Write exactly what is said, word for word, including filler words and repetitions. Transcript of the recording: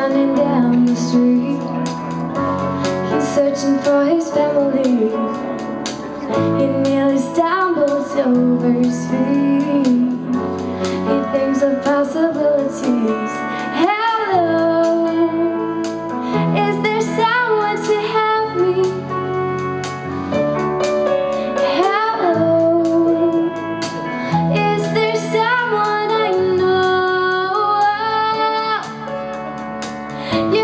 running down the street. He's searching for his family. He nearly stumbles over his feet. He thinks of possibilities. Hello, is there someone to help me? Hello, is there someone I know? You